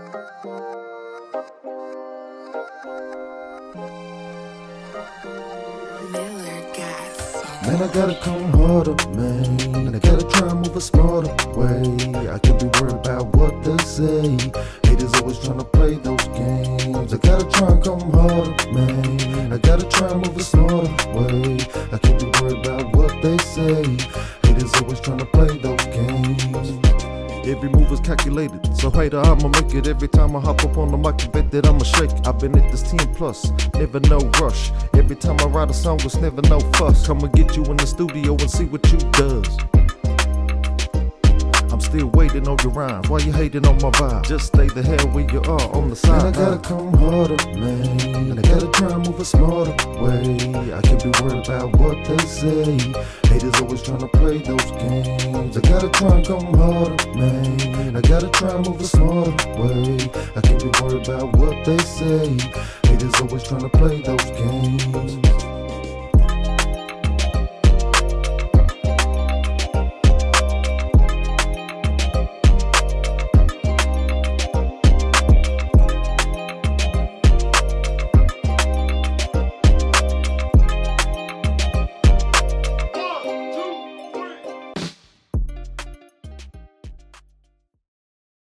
Man, I gotta come harder, man. I gotta try and move a smarter way. I can't be worried about what they say. Haters always trying to play those games. I gotta try and come harder, man. I gotta try and move a smarter way. I can't be worried about what they say. Haters always trying to play those games. Every move is calculated, so hater, I'ma make it. Every time I hop up on the mic, you bet that I'ma shake it. I've been at this 10 plus, never no rush. Every time I write a song, it's never no fuss. Come and get you in the studio and see what you does. I'm still waiting on your rhymes, why you hating on my vibe? Just stay the hell where you are on the side. Man, I gotta come harder, man. I gotta try and move a smarter way. I can't be worried about what they say. Haters always trying to play those games. I gotta try and come harder, man. I gotta try and move a smarter way. I can't be worried about what they say. Haters always trying to play those games.